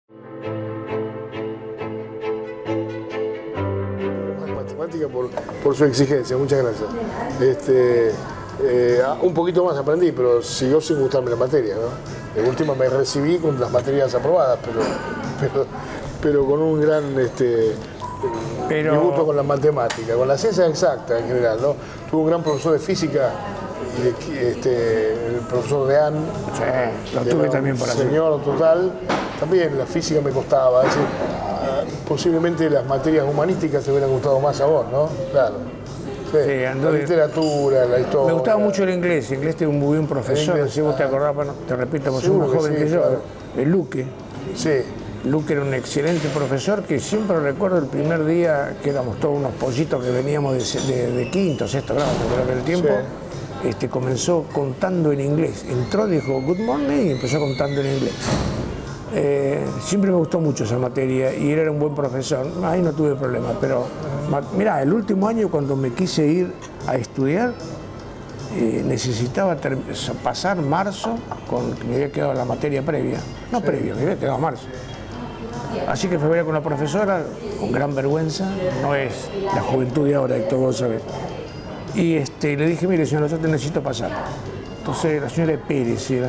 Matemática por su exigencia, muchas gracias. Un poquito más aprendí, pero siguió sin gustarme la materia, ¿no? De última me recibí con las materias aprobadas, pero con un gran disgusto con la matemática, con la ciencia exacta en general, ¿no? Tuve un gran profesor de física, el profesor Deán, sí, lo tuve también por así. Señor total, también la física me costaba, es decir, posiblemente las materias humanísticas te hubieran gustado más a vos, ¿no? Claro. Sí, la literatura, la historia. Me gustaba mucho el inglés tengo un muy buen profesor, si vos te acordás, bueno, te repito, vos sos más joven que yo, claro. El Luque. Sí. Luque era un excelente profesor que siempre recuerdo el primer día que éramos todos unos pollitos que veníamos de quinto, sexto grado, creo que el tiempo. Sí. Comenzó contando en inglés. Entró, dijo good morning y empezó contando en inglés. Siempre me gustó mucho esa materia y él era un buen profesor, ahí no tuve problema, pero mirá, el último año cuando me quise ir a estudiar, necesitaba pasar marzo, me había quedado la materia previa, no previa, me había quedado marzo. Así que fui con la profesora, con gran vergüenza, no es la juventud de ahora, Héctor, vos sabés. Y le dije, mire señora, yo te necesito pasar. Entonces la señora Pérez era,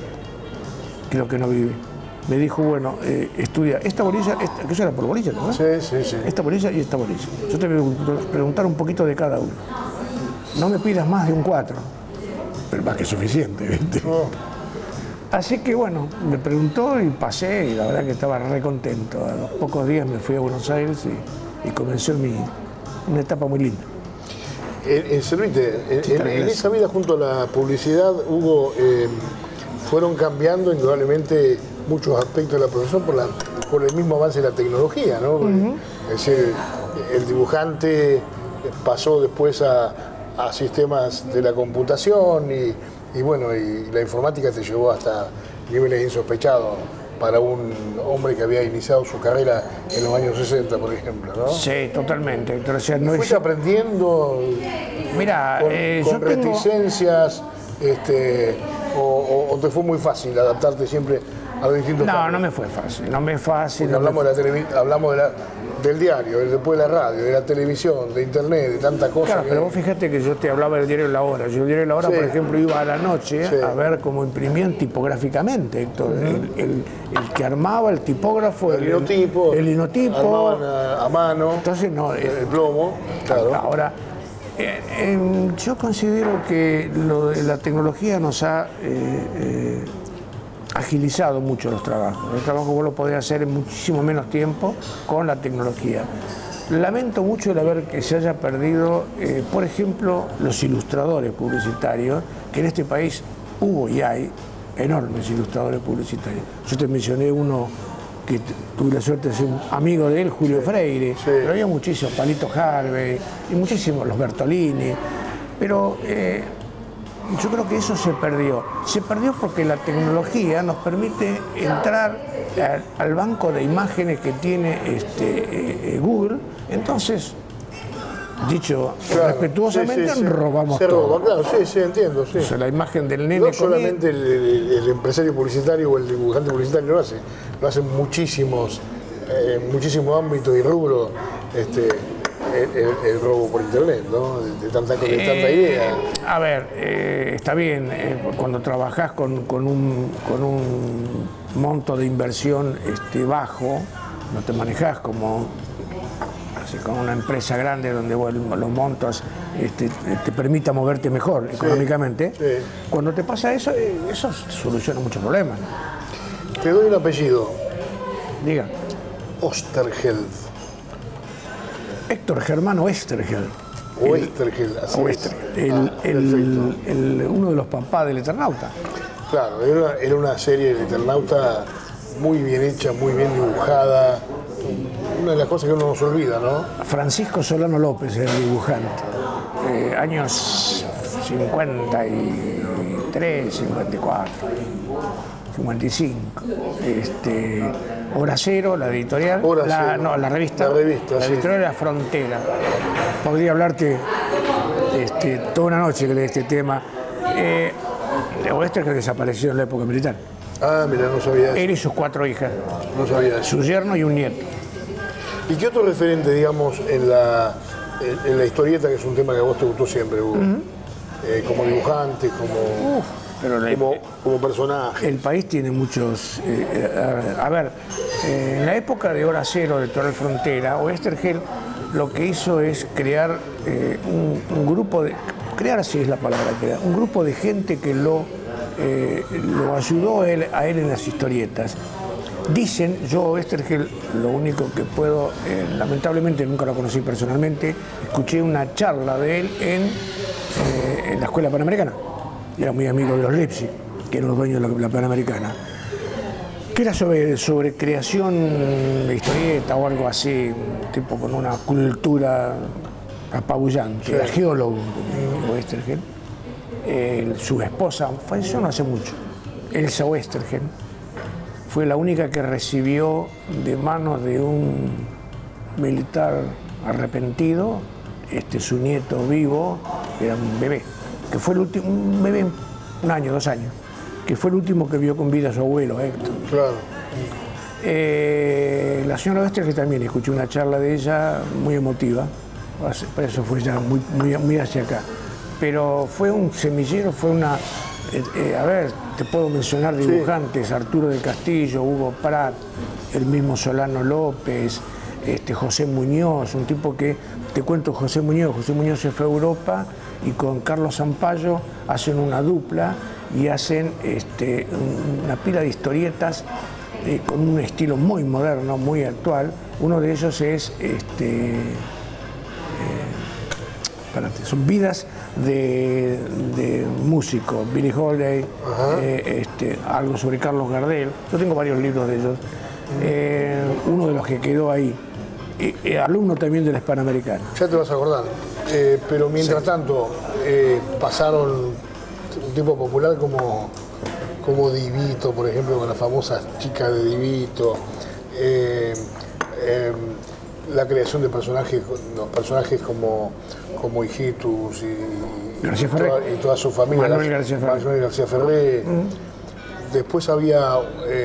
creo que no vive. Me dijo, bueno, estudia esta bolilla, que eso era por bolilla, ¿no? Sí. Esta bolilla y esta bolilla. Yo te voy a preguntar un poquito de cada uno. No me pidas más de un 4, pero más que suficiente, ¿viste? Oh. Así que bueno, me preguntó y pasé y la verdad que estaba re contento. A los pocos días me fui a Buenos Aires y comenzó una etapa muy linda. Servite, en esa vida junto a la publicidad fueron cambiando indudablemente muchos aspectos de la profesión por el mismo avance de la tecnología, ¿no? Es decir, el dibujante pasó después a sistemas de la computación y bueno, y la informática te llevó hasta niveles insospechados para un hombre que había iniciado su carrera en los años 60, por ejemplo, ¿no? Sí, totalmente. Entonces, no ¿fuiste aprendiendo con reticencias o te fue muy fácil adaptarte siempre a los distintos cambios? No me fue fácil. Porque hablamos del diario, después de la radio, de la televisión, de internet, de tantas cosas. Claro, pero vos fíjate que yo te hablaba del diario La Hora. Yo el diario La Hora, por ejemplo, iba a la noche a ver cómo imprimían tipográficamente, Héctor. El que armaba, el tipógrafo, el linotipo, armaban a mano, entonces no, el plomo, claro. Ahora, yo considero que la tecnología nos ha agilizado mucho los trabajos. El trabajo vos lo podés hacer en muchísimo menos tiempo con la tecnología. Lamento mucho el haber que se haya perdido, por ejemplo, los ilustradores publicitarios, que en este país hubo y hay enormes ilustradores publicitarios. Yo te mencioné uno que tuve la suerte de ser un amigo de él, Julio Freire, pero había muchísimos, Palito Harvey, y muchísimos, los Bertolini, pero yo creo que eso se perdió. Se perdió porque la tecnología nos permite entrar al banco de imágenes que tiene Google. Entonces, dicho respetuosamente, robamos se todo. roba, claro, sí, entiendo. Sí. O sea, la imagen del nene. No solamente el empresario publicitario o el dibujante publicitario lo hacen muchísimos ámbitos y rubros. El robo por internet, ¿no? De tanta idea. A ver, está bien, cuando trabajás con un monto de inversión bajo, no te manejás como una empresa grande donde vos los montos te permita moverte mejor económicamente. Sí. Cuando te pasa eso soluciona muchos problemas. Te doy un apellido. Diga. Oesterheld. Héctor Germán Oesterheld. Oesterheld, así es. Uno de los papás del Eternauta. Claro, era una serie del Eternauta muy bien hecha, muy bien dibujada. Una de las cosas que uno no se olvida, ¿no? Francisco Solano López era el dibujante. Años 53, 54, 55. Hora Cero, la editorial. La revista. La editorial era Frontera. Podría hablarte toda una noche de este tema. Oesterheld que desapareció en la época militar. Ah, mira, no sabía eso. Él y sus 4 hijas. No sabía eso. Su yerno y un nieto. ¿Y qué otro referente, digamos, en la historieta, que es un tema que a vos te gustó siempre, Hugo? Como dibujante, como personaje. El país tiene muchos... a ver, en la época de Hora Cero de Total Frontera, Oesterheld lo que hizo es crear un grupo de... Crear, sí es la palabra, crear. Un grupo de gente que lo ayudó a él en las historietas. Dicen, yo Oesterheld, lo único que puedo, lamentablemente nunca lo conocí personalmente, escuché una charla de él en la Escuela Panamericana. Era muy amigo de los Leipzig, que eran los dueños de la Panamericana, que era sobre creación de historieta o algo así, tipo con una cultura apabullante. Era geólogo, Oesterheld. Su esposa falleció no hace mucho, Elsa Oesterheld. Fue la única que recibió de manos de un militar arrepentido, su nieto vivo, era un bebé, que fue el último, un bebé, 1 año, 2 años, que fue el último que vio con vida a su abuelo, Héctor. Claro. La señora Oesterheld también, escuché una charla de ella muy emotiva, por eso fue ya muy hacia acá. Pero fue un semillero, fue una... a ver, te puedo mencionar dibujantes, sí. Arturo del Castillo, Hugo Pratt, el mismo Solano López, José Muñoz, un tipo que, te cuento José Muñoz se fue a Europa y con Carlos Zampayo hacen una dupla y hacen una pila de historietas con un estilo muy moderno, muy actual. Uno de ellos es, son vidas de músicos, Billie Holiday, algo sobre Carlos Gardel. Yo tengo varios libros de ellos. Uno de los que quedó ahí, alumno también de la Hispanoamericana. Ya te vas a acordar. Pero mientras tanto, pasaron un tipo popular como Divito, por ejemplo, con la famosa chica de Divito. La creación de personajes, los personajes como Hijitus y toda su familia, Manuel García Ferré. Después había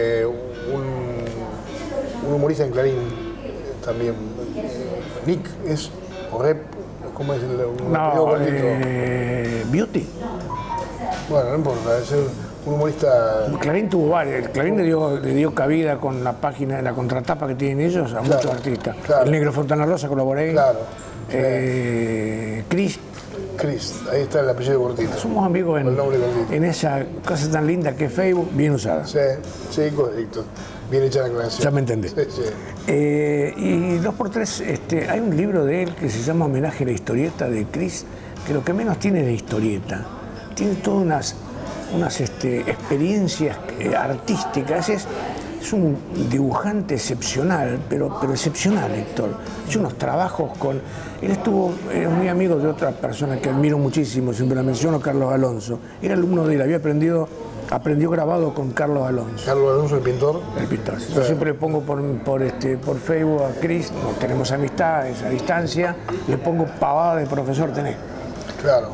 un humorista en Clarín también, Nick, ¿cómo es el apellido? Beauty. Bueno, no importa, es un humorista... Clarín tuvo varios. Clarín le dio cabida con la página, la contratapa que tienen ellos a muchos artistas. Claro. El Negro Fontana Rosa colaboré. Claro. Chris, ahí está el apellido Gordito. Somos amigos en esa cosa tan linda que es Facebook, bien usada. Sí, correcto. Bien hecha la aclaración. Ya me entendés. Sí. Y 2x3, hay un libro de él que se llama Homenaje a la historieta de Chris, que lo que menos tiene es de historieta. Tiene todas unas experiencias artísticas. Es un dibujante excepcional, pero excepcional, Héctor. Hizo unos trabajos Él era muy amigo de otra persona que admiro muchísimo, siempre la menciono, Carlos Alonso. Era alumno de él, aprendió grabado con Carlos Alonso. ¿Carlos Alonso, el pintor? El pintor. Sí. Yo siempre le pongo por Facebook a Cris, tenemos amistades a distancia, le pongo pavada de profesor tenés. Claro.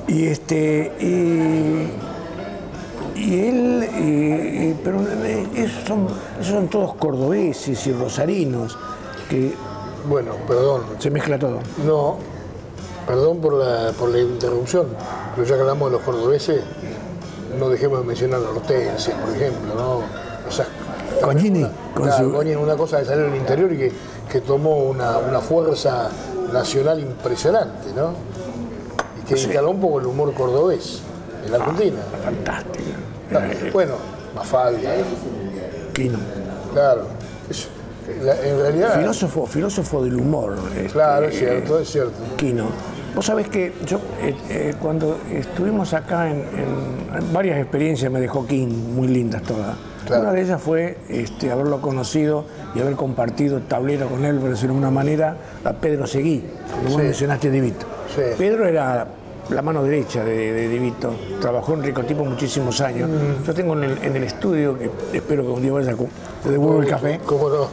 Pero esos son todos cordobeses y rosarinos, que... Bueno, perdón. Se mezcla todo. No, perdón por la interrupción, pero ya que hablamos de los cordobeses, no dejemos de mencionar a Hortensia, por ejemplo, ¿no? O sea, Cognini. Cognini, una cosa que salió del interior y que tomó una fuerza nacional impresionante, ¿no? Y que instaló un poco el humor cordobés en la Argentina. Fantástico. Bueno, Mafalda. Quino. Claro. En realidad... Filósofo del humor. Claro, es cierto. Quino. Vos sabés que yo, cuando estuvimos acá en varias experiencias me dejó King, muy lindas todas. Claro. Una de ellas fue haberlo conocido y haber compartido tablero con él, por decirlo de una manera, a Pedro Seguí, como vos mencionaste Divito. Sí. Pedro era la mano derecha de Divito, trabajó en Ricotipo muchísimos años. Yo tengo en el estudio, que espero que un día vaya, te devuelvo el café. ¿Cómo no?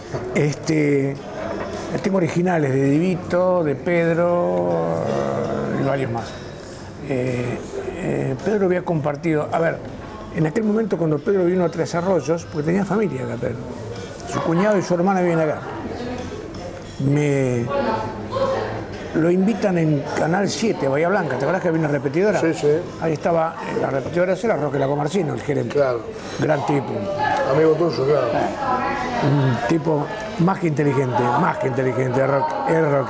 Tengo originales de Divito, de Pedro y varios más. Pedro había compartido, a ver, En aquel momento, cuando Pedro vino a Tres Arroyos, porque tenía familia acá, Pedro, su cuñado y su hermana viven acá, lo invitan en Canal 7, Bahía Blanca. ¿Te acuerdas que había una repetidora? Sí, sí. Ahí estaba, la repetidora era Roque Lacomarcino, el gerente. Claro. Gran tipo. Amigo tuyo, claro. Un tipo más que inteligente, el Roque.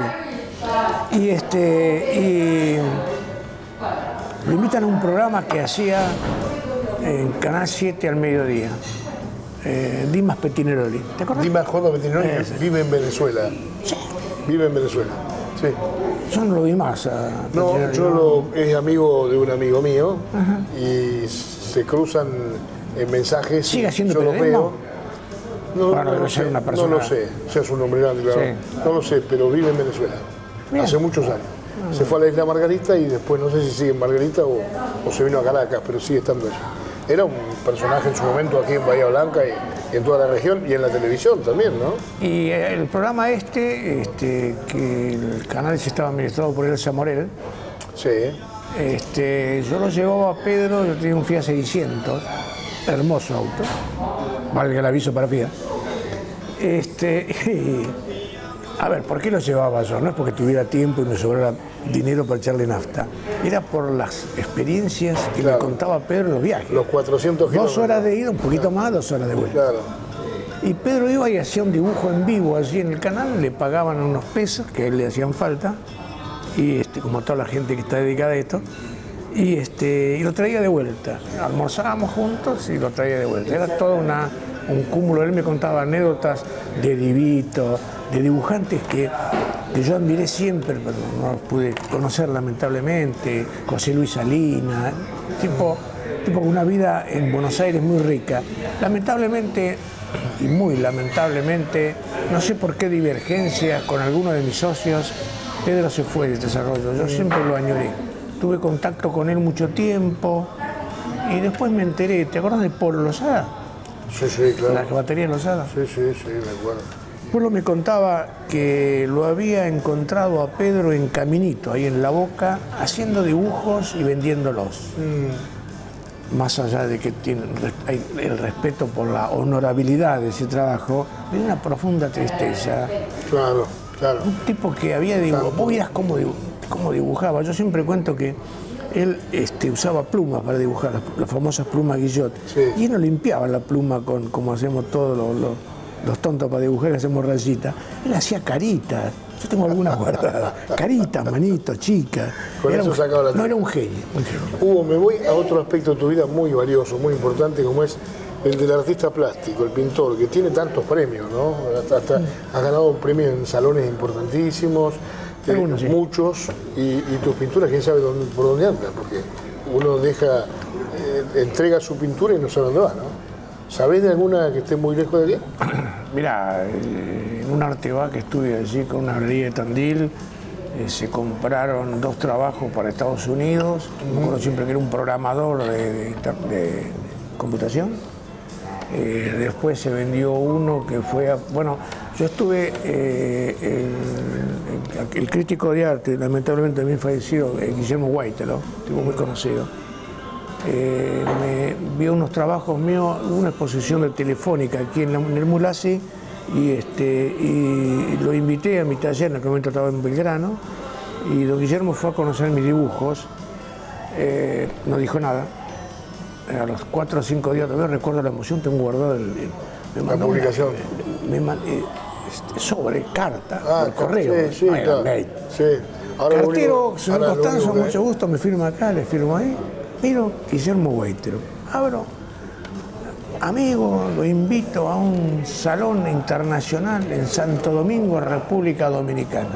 Y lo invitan a un programa que hacía en Canal 7 al mediodía. Dimas Petineroli. ¿Te acuerdas? Dimas Jorge Petineroli vive en Venezuela. Sí. Vive en Venezuela. Sí. Yo no lo vi más. No, es amigo de un amigo mío. Ajá. Y se cruzan en mensajes. ¿Sigue haciendo yo periodismo? Lo veo. No, bueno, no lo sé, una persona... no lo sé, sea su nombre grande, claro. Sí. No lo sé, pero vive en Venezuela. Bien. Hace muchos años. Se fue a la isla Margarita y después no sé si sigue en Margarita o se vino a Caracas, pero sigue estando allí. Era un personaje en su momento aquí en Bahía Blanca y en toda la región y en la televisión también, ¿no? Y el programa que el canal se estaba administrado por Elsa Morel. Sí. Yo lo llevaba a Pedro, yo tenía un Fiat 600, hermoso auto, valga el aviso para Fiat. A ver, ¿por qué lo llevaba yo? No es porque tuviera tiempo y me sobrara dinero para echarle nafta. Era por las experiencias que me contaba Pedro en los viajes. Los 400 kilómetros. 2 horas de ida, un poquito más, 2 horas de vuelta. Claro. Y Pedro iba y hacía un dibujo en vivo allí en el canal, le pagaban unos pesos que a él le hacían falta, y como toda la gente que está dedicada a esto, y lo traía de vuelta. Almorzábamos juntos y lo traía de vuelta. Era todo un cúmulo. Él me contaba anécdotas de Divito, de dibujantes que yo admiré siempre, pero no los pude conocer lamentablemente. José Luis Salinas, tipo con una vida en Buenos Aires muy rica. Lamentablemente, y muy lamentablemente, no sé por qué divergencias con alguno de mis socios, Pedro se fue de desarrollo. Yo siempre lo añoré. Tuve contacto con él mucho tiempo y después me enteré. ¿Te acuerdas de Polo Lozada? Sí, sí, claro. ¿La batería Lozada? Sí, me acuerdo. Polo me contaba que lo había encontrado a Pedro en Caminito, ahí en La Boca, haciendo dibujos y vendiéndolos. Más allá de que hay el respeto por la honorabilidad de ese trabajo, hay una profunda tristeza. Claro, claro. Un tipo que había dibujado. Vos vieras cómo dibujaba. Yo siempre cuento que él usaba plumas para dibujar, las famosas plumas Guillot. Sí. Y él no limpiaba la pluma como hacemos todos los tontos para dibujar, hacemos rayitas. Él hacía caritas. Yo tengo algunas guardadas. Caritas, manitos, chicas. Con eso sacaba la... No, era un genio. Hugo, me voy a otro aspecto de tu vida muy valioso, muy importante, como es el del artista plástico, el pintor, que tiene tantos premios, ¿no? Hasta has ganado premios en salones importantísimos, sí. Muchos, y tus pinturas, quién sabe por dónde andan, porque uno entrega su pintura y no sabe dónde va, ¿no? ¿Sabés de alguna que esté muy lejos de aquí? Mirá, en un Arteba que estuve allí con una galería de Tandil, se compraron 2 trabajos para Estados Unidos. Me acuerdo siempre que era un programador de computación. Después se vendió uno que fue bueno, yo estuve, el crítico de arte, lamentablemente también fallecido, Guillermo Guaitelo, tipo muy conocido. Me vio unos trabajos míos, una exposición de Telefónica aquí en el Mulasi, y lo invité a mi taller, en aquel momento estaba en Belgrano, y don Guillermo fue a conocer mis dibujos, no dijo nada. A los 4 o 5 días todavía recuerdo la emoción, tengo guardado la publicación. Sobre carta, por correo. Sí, no claro. Sí. Ahora cartero, señor Costanzo, mucho gusto, me firma acá, le firmo ahí. Miro, Guillermo Guaitelo. Abro, amigo, lo invito a un salón internacional en Santo Domingo, República Dominicana.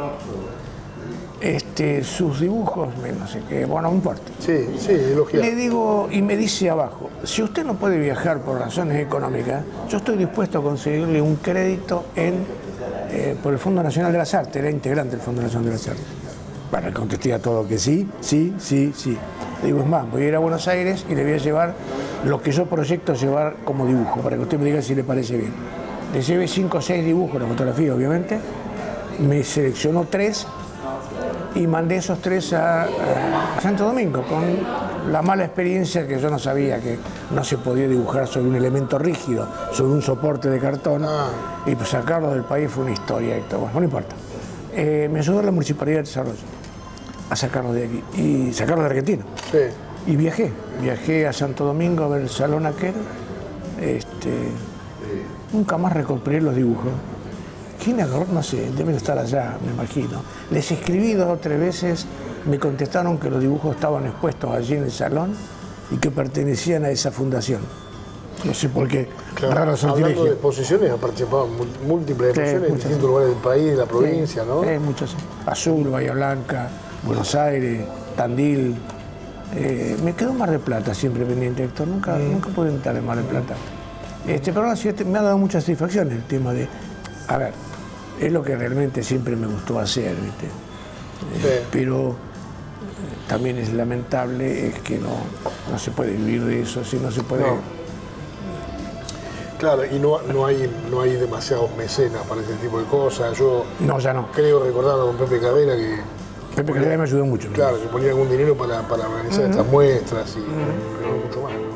Sus dibujos, no sé qué, bueno, no importa. Sí, elogiado. Le digo, y me dice abajo, si usted no puede viajar por razones económicas, yo estoy dispuesto a conseguirle un crédito por el Fondo Nacional de las Artes, era integrante del Fondo Nacional de las Artes. Bueno, le contesté a todo que sí. Le digo, es más, voy a ir a Buenos Aires y le voy a llevar lo que yo proyecto llevar como dibujo, para que usted me diga si le parece bien. Le llevé 5 o 6 dibujos, la fotografía obviamente, me seleccionó 3 y mandé esos 3 a Santo Domingo con la mala experiencia que yo no sabía que no se podía dibujar sobre un elemento rígido, sobre un soporte de cartón, y pues sacarlo del país fue una historia y todo. Bueno, no importa. Me ayudó la Municipalidad de Desarrollo a sacarlo de aquí, y sacarlo de Argentina. Sí. Y viajé a Santo Domingo a ver el salón aquel. Nunca más recuperé los dibujos. ¿Quién agarró? No sé, deben estar allá, me imagino. Les escribí 2 o 3 veces, me contestaron que los dibujos estaban expuestos allí en el salón y que pertenecían a esa fundación. No sé por qué. Claro, Raro hablando de exposiciones, ha participado en múltiples exposiciones en distintos lugares del país, de la provincia, ¿no? Muchas. Azul, Bahía Blanca, Buenos Aires, Tandil. Me quedó Mar del Plata siempre pendiente, Héctor. Nunca pude entrar en Mar del Plata. Pero no, sí, me ha dado mucha satisfacción el tema de... A ver, es lo que realmente siempre me gustó hacer, ¿viste? Pero también es lamentable es que no se puede vivir de eso, si no se puede... No. Claro, y no hay demasiados mecenas para ese tipo de cosas. Yo ya no. Creo recordar con Pepe Carrera que... Pepe Carrera me ayudó mucho. Claro, que ponía algún dinero para organizar estas muestras y pero no mucho más.